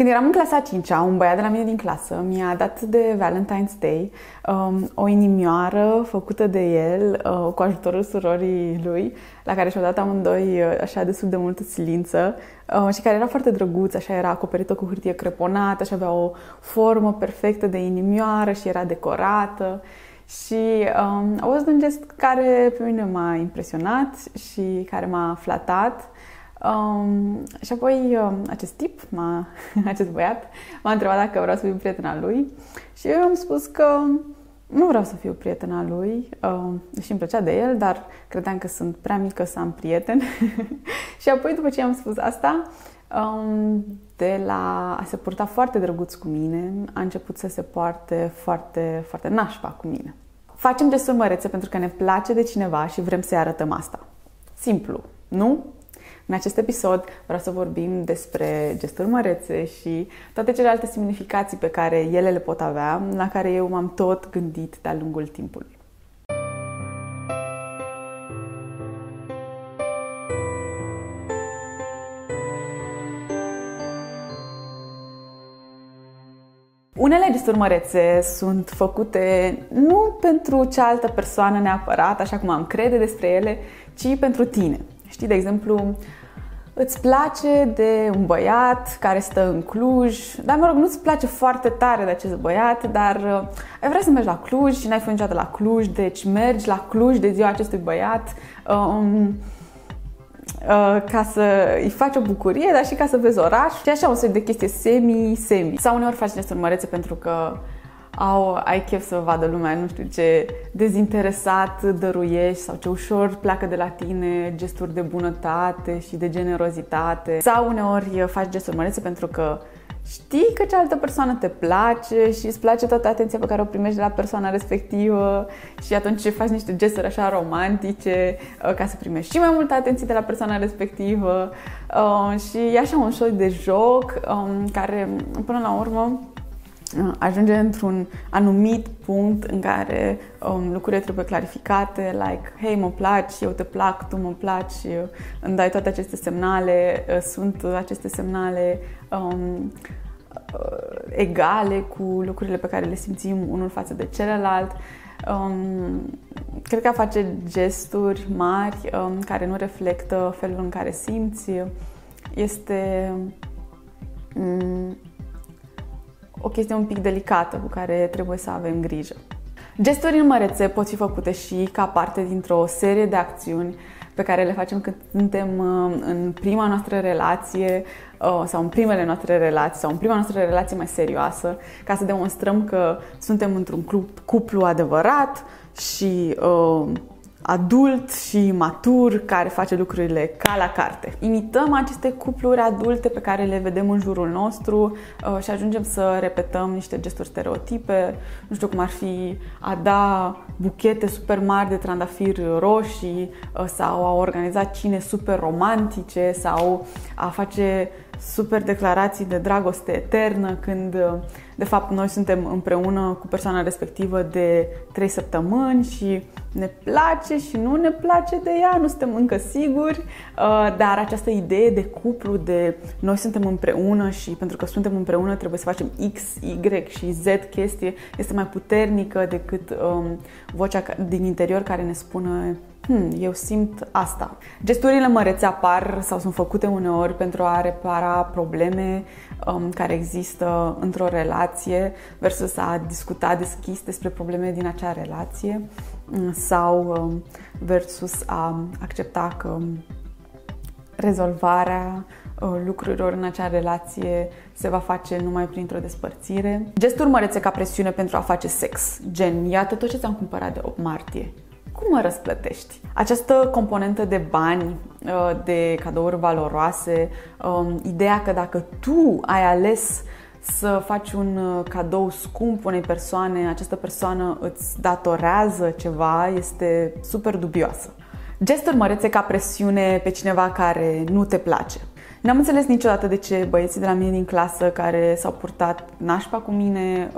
Când eram în clasa 5-a, un băiat de la mine din clasă mi-a dat de Valentine's Day o inimioară făcută de el cu ajutorul surorii lui, la care și-au dat amândoi așa destul de multă silință și care era foarte drăguț, așa era acoperită cu hârtie creponată și avea o formă perfectă de inimioară și era decorată. Și a fost un gest care pe mine m-a impresionat și care m-a flatat. Și apoi acest tip, acest băiat, m-a întrebat dacă vreau să fiu prietena lui și eu am spus că nu vreau să fiu prietena lui, deși îmi plăcea de el, dar credeam că sunt prea mică să am prieten. Și apoi, după ce am spus asta, de la a se purta foarte drăguț cu mine, a început să se poarte foarte, foarte nașpa cu mine. Facem gesturi mărețe pentru că ne place de cineva și vrem să-i arătăm asta. Simplu, nu? În acest episod vreau să vorbim despre gesturi mărețe și toate celelalte semnificații pe care ele le pot avea, la care eu m-am tot gândit de-a lungul timpului. Unele gesturi mărețe sunt făcute nu pentru cealaltă persoană neapărat, așa cum am crede despre ele, ci pentru tine. Știi, de exemplu, îți place de un băiat care stă în Cluj, dar mă rog, nu-ți place foarte tare de acest băiat, dar ai vrea să mergi la Cluj și n-ai fost niciodată la Cluj, deci mergi la Cluj de ziua acestui băiat ca să îi faci o bucurie, dar și ca să vezi oraș. Și așa o serie de chestie semi. Sau uneori faci gesturi mărețe pentru că ai chef să vadă lumea, nu știu ce dezinteresat dăruiești sau ce ușor pleacă de la tine gesturi de bunătate și de generozitate. Sau uneori faci gesturi mărețe pentru că știi că cealaltă persoană te place și îți place toată atenția pe care o primești de la persoana respectivă și atunci faci niște gesturi așa romantice ca să primești și mai multă atenție de la persoana respectivă și e așa un soi de joc care până la urmă ajunge într-un anumit punct în care lucrurile trebuie clarificate, like, hei, mă placi, eu te plac, tu mă placi, îmi dai toate aceste semnale, sunt aceste semnale egale cu lucrurile pe care le simțim unul față de celălalt. Cred că a face gesturi mari care nu reflectă felul în care simți este o chestie un pic delicată cu care trebuie să avem grijă. Gesturile mărețe pot fi făcute și ca parte dintr-o serie de acțiuni pe care le facem când suntem în prima noastră relație sau în primele noastre relații sau în prima noastră relație mai serioasă, ca să demonstrăm că suntem într-un cuplu adevărat și adult și matur, care face lucrurile ca la carte. Imităm aceste cupluri adulte pe care le vedem în jurul nostru și ajungem să repetăm niște gesturi stereotipe, nu știu cum ar fi a da buchete super mari de trandafiri roșii sau a organiza cine super romantice sau a face super declarații de dragoste eternă când de fapt noi suntem împreună cu persoana respectivă de 3 săptămâni și ne place și nu ne place de ea, nu suntem încă siguri, dar această idee de cuplu, de noi suntem împreună și pentru că suntem împreună trebuie să facem X, Y și Z chestie, este mai puternică decât vocea din interior care ne spune eu simt asta. Gesturile mărețe apar sau sunt făcute uneori pentru a repara probleme care există într-o relație versus a discuta deschis despre probleme din acea relație sau versus a accepta că rezolvarea lucrurilor în acea relație se va face numai printr-o despărțire. Gesturi mărețe ca presiune pentru a face sex, gen iată tot ce ți-am cumpărat de 8 martie. Cum mă răsplătești? Această componentă de bani, de cadouri valoroase, ideea că dacă tu ai ales să faci un cadou scump unei persoane, această persoană îți datorează ceva, este super dubioasă. Gesturi mărețe ca presiune pe cineva care nu te place. N-am înțeles niciodată de ce băieții de la mine din clasă care s-au purtat nașpa cu mine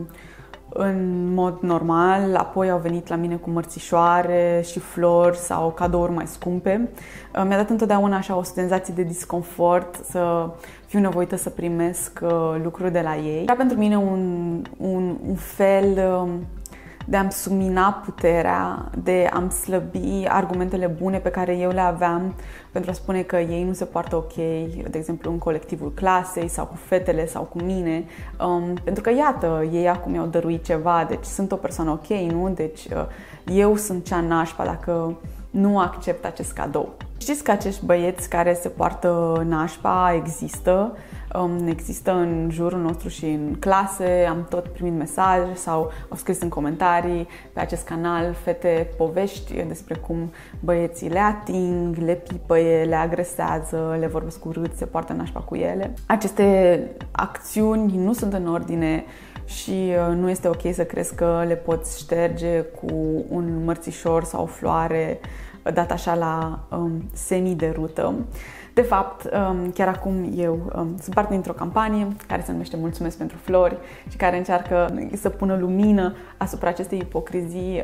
în mod normal, apoi au venit la mine cu mărțișoare și flori sau cadouri mai scumpe. Mi-a dat întotdeauna așa o senzație de disconfort să fiu nevoită să primesc lucruri de la ei. Era pentru mine un fel de a-mi submina puterea, de a-mi slăbi argumentele bune pe care eu le aveam pentru a spune că ei nu se poartă ok, de exemplu în colectivul clasei sau cu fetele sau cu mine, pentru că iată, ei acum mi-au dăruit ceva, deci sunt o persoană ok, nu? Deci eu sunt cea nașpa dacă nu accept acest cadou. Știți că acești băieți care se poartă nașpa există, există în jurul nostru și în clase, am tot primit mesaje sau au scris în comentarii pe acest canal fete povești despre cum băieții le ating, le pipăie, le agresează, le vorbesc urât, se poartă nașpa cu ele. Aceste acțiuni nu sunt în ordine și nu este ok să crezi că le poți șterge cu un mărțișor sau o floare dat așa la semi-derută. De fapt, chiar acum eu sunt parte dintr-o campanie care se numește Mulțumesc pentru flori și care încearcă să pună lumină asupra acestei ipocrizii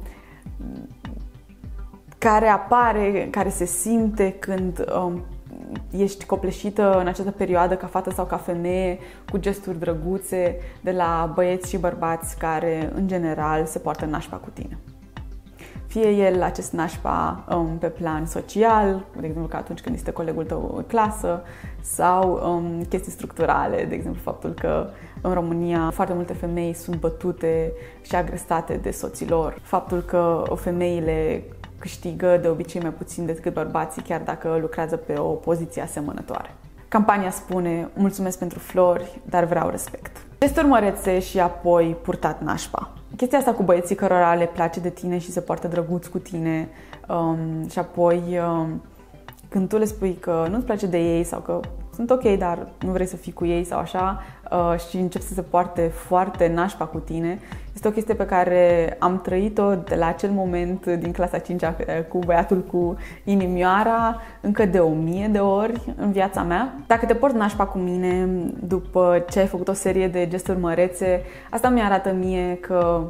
care apare, care se simte când ești copleșită în această perioadă ca fată sau ca femeie cu gesturi drăguțe de la băieți și bărbați care, în general, se poartă nașpa cu tine. Fie el acest nașpa pe plan social, de exemplu că atunci când este colegul tău în clasă, sau chestii structurale, de exemplu faptul că în România foarte multe femei sunt bătute și agresate de soții lor, faptul că femeile câștigă de obicei mai puțin decât bărbații, chiar dacă lucrează pe o poziție asemănătoare. Campania spune: mulțumesc pentru flori, dar vreau respect. Gesturi mărețe și apoi purtat nașpa. Chestia asta cu băieții cărora le place de tine și se poartă drăguț cu tine și apoi când tu le spui că nu-ți place de ei sau că sunt ok, dar nu vrei să fii cu ei sau așa și încep să se poarte foarte nașpa cu tine, este o chestie pe care am trăit-o de la acel moment din clasa 5-a cu băiatul cu inimioara încă de 1000 de ori în viața mea. Dacă te porți nașpa cu mine după ce ai făcut o serie de gesturi mărețe, asta mi-arată mie că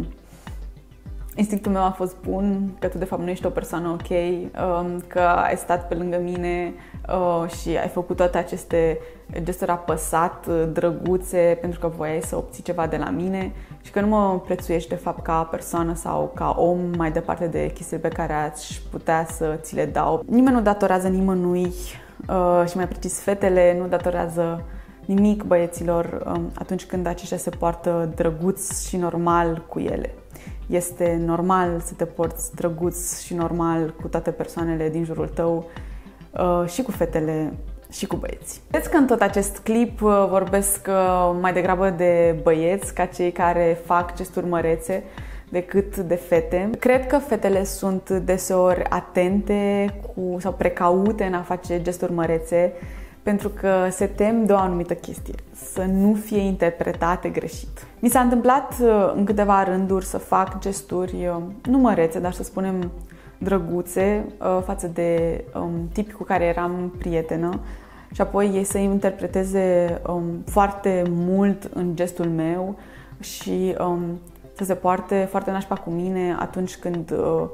instinctul meu a fost bun, că tu de fapt nu ești o persoană ok, că ai stat pe lângă mine și ai făcut toate aceste gesturi apăsat, drăguțe, pentru că voiai să obții ceva de la mine și că nu mă prețuiești de fapt ca persoană sau ca om mai departe de chestii pe care aș putea să ți le dau. Nimeni nu datorează nimănui și mai precis fetele nu datorează nimic băieților atunci când aceștia se poartă drăguț și normal cu ele. Este normal să te porți drăguț și normal cu toate persoanele din jurul tău și cu fetele și cu băieți. Vedeți că în tot acest clip vorbesc mai degrabă de băieți ca cei care fac gesturi mărețe decât de fete. Cred că fetele sunt deseori atente sau precaute în a face gesturi mărețe pentru că se tem de o anumită chestie, să nu fie interpretate greșit. Mi s-a întâmplat în câteva rânduri să fac gesturi nu mărețe, dar să spunem drăguțe față de tipi cu care eram prietenă și apoi ei să-i interpreteze foarte mult în gestul meu și să se poarte foarte nașpa cu mine atunci când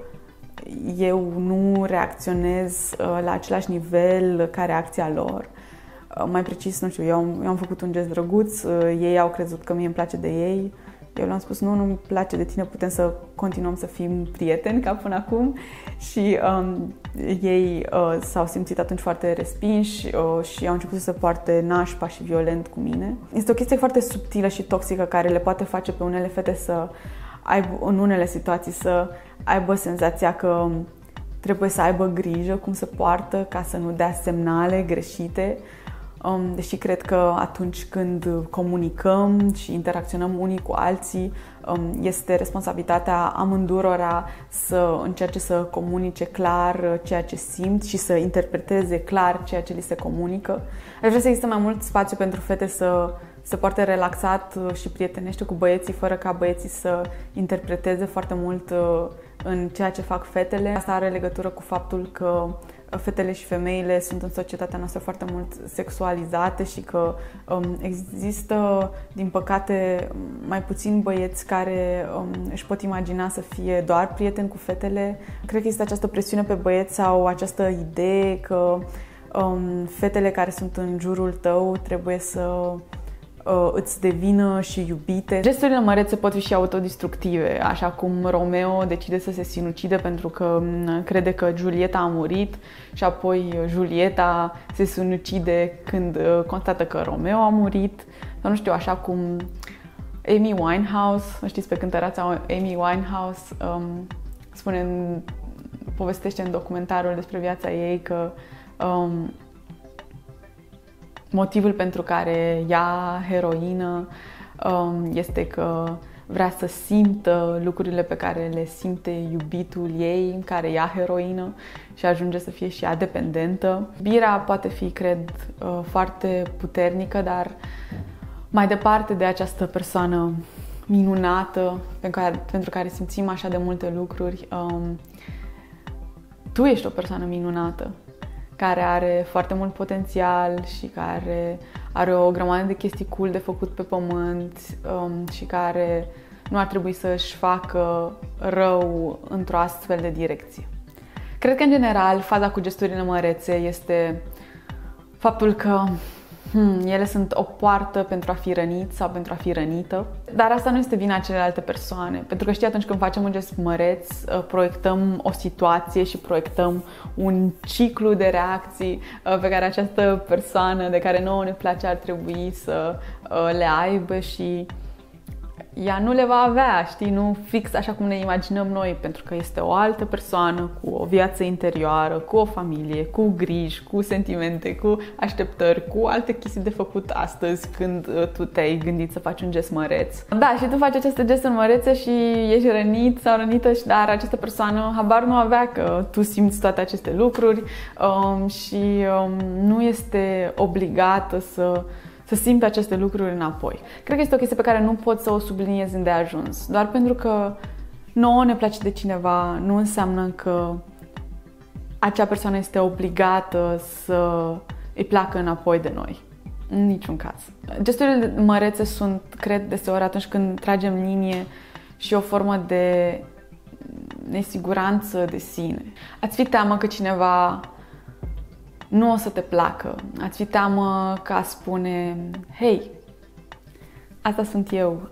eu nu reacționez la același nivel ca reacția lor. Mai precis, nu știu, eu am făcut un gest drăguț, ei au crezut că mie îmi place de ei, eu le-am spus nu-mi place de tine, putem să continuăm să fim prieteni ca până acum și ei s-au simțit atunci foarte respinși și au început să se poarte nașpa și violent cu mine. Este o chestie foarte subtilă și toxică care le poate face pe unele fete să aibă, în unele situații, să aibă senzația că trebuie să aibă grijă cum se poartă ca să nu dea semnale greșite. Deși cred că atunci când comunicăm și interacționăm unii cu alții, este responsabilitatea amândurora să încerce să comunice clar ceea ce simt și să interpreteze clar ceea ce li se comunică. Aș vrea să există mai mult spațiu pentru fete să se poarte relaxat și prietenește cu băieții, fără ca băieții să interpreteze foarte mult în ceea ce fac fetele. Asta are legătură cu faptul că fetele și femeile sunt în societatea noastră foarte mult sexualizate și că există, din păcate, mai puțini băieți care își pot imagina să fie doar prieteni cu fetele. Cred că există această presiune pe băieți sau această idee că fetele care sunt în jurul tău trebuie să îți devină și iubite. Gesturile mărețe pot fi și autodestructive, așa cum Romeo decide să se sinucide pentru că crede că Giulietta a murit și apoi Giulietta se sinucide când constată că Romeo a murit. Sau nu știu, așa cum Amy Winehouse, știți pe cântăreața Amy Winehouse, povestește în documentarul despre viața ei că motivul pentru care ia heroină este că vrea să simtă lucrurile pe care le simte iubitul ei, care ia heroină și ajunge să fie și ea dependentă. Iubirea poate fi, cred, foarte puternică, dar mai departe de această persoană minunată pentru care simțim așa de multe lucruri, tu ești o persoană minunată care are foarte mult potențial și care are o grămadă de chestii cool de făcut pe pământ și care nu ar trebui să-și facă rău într-o astfel de direcție. Cred că, în general, faza cu gesturile mărețe este faptul că ele sunt o poartă pentru a fi rănit sau pentru a fi rănită. Dar asta nu este vina celelalte persoane. Pentru că știi, atunci când facem un gest măreț, proiectăm o situație și proiectăm un ciclu de reacții pe care această persoană de care nouă ne place ar trebui să le aibă și ea nu le va avea, știi, nu fix așa cum ne imaginăm noi, pentru că este o altă persoană cu o viață interioară, cu o familie, cu griji, cu sentimente, cu așteptări, cu alte chestii de făcut astăzi când tu te-ai gândit să faci un gest măreț. Da, și tu faci aceste gesturi mărețe și ești rănit sau rănită, dar această persoană habar nu avea că tu simți toate aceste lucruri și nu este obligată să simți aceste lucruri înapoi. Cred că este o chestie pe care nu pot să o subliniez îndeajuns. Doar pentru că nouă ne place de cineva, nu înseamnă că acea persoană este obligată să îi placă înapoi de noi. În niciun caz. Gesturile mărețe sunt, cred, deseori atunci când tragem linie și o formă de nesiguranță de sine. Ați fi teamă că cineva nu o să te placă. Ați fi teamă că a spune: hei, asta sunt eu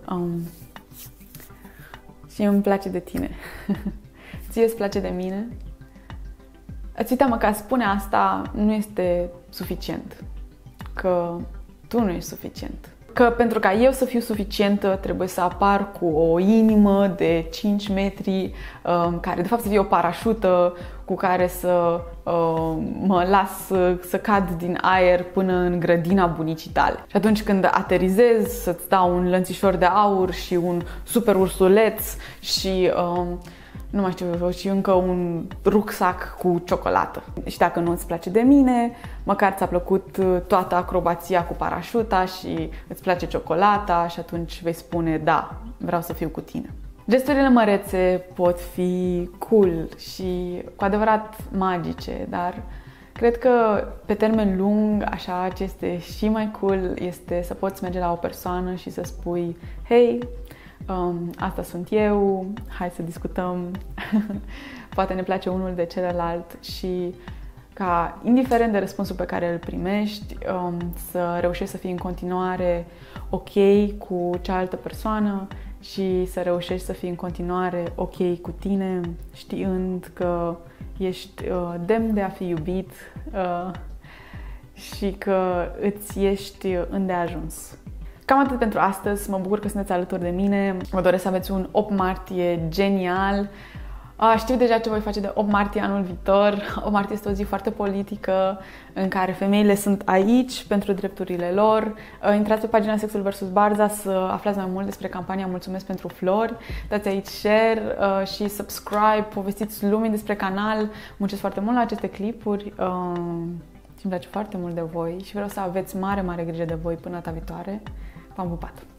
și îmi place de tine. Ție îți place de mine? Ați fi teamă că a spune asta nu este suficient. Că tu nu ești suficient. Că pentru ca eu să fiu suficientă trebuie să apar cu o inimă de 5 metri care de fapt să fie o parașută cu care să mă las să cad din aer până în grădina bunicii tale. Și atunci când aterizez să-ți dau un lănțișor de aur și un super ursuleț și nu mai știu, și încă un rucsac cu ciocolată. Și dacă nu îți place de mine, măcar ți-a plăcut toată acrobația cu parașuta și îți place ciocolata și atunci vei spune: da, vreau să fiu cu tine. Gesturile mărețe pot fi cool și cu adevărat magice, dar cred că pe termen lung, așa ce este și mai cool este să poți merge la o persoană și să spui: hei, asta sunt eu, hai să discutăm, poate ne place unul de celălalt și ca, indiferent de răspunsul pe care îl primești, să reușești să fii în continuare ok cu cealaltă persoană și să reușești să fii în continuare ok cu tine, știind că ești demn de a fi iubit și că îți ești îndeajuns. Cam atât pentru astăzi, mă bucur că sunteți alături de mine, vă doresc să aveți un 8 martie genial. Știu deja ce voi face de 8 martie anul viitor. 8 martie este o zi foarte politică în care femeile sunt aici pentru drepturile lor. Intrați pe pagina Sexul vs. Barza să aflați mai mult despre campania Mulțumesc pentru flori. Dați aici share și subscribe, povestiți lumii despre canal. Muncesc foarte mult la aceste clipuri și îmi place foarte mult de voi și vreau să aveți mare, mare grijă de voi până data viitoare. V-am pupat!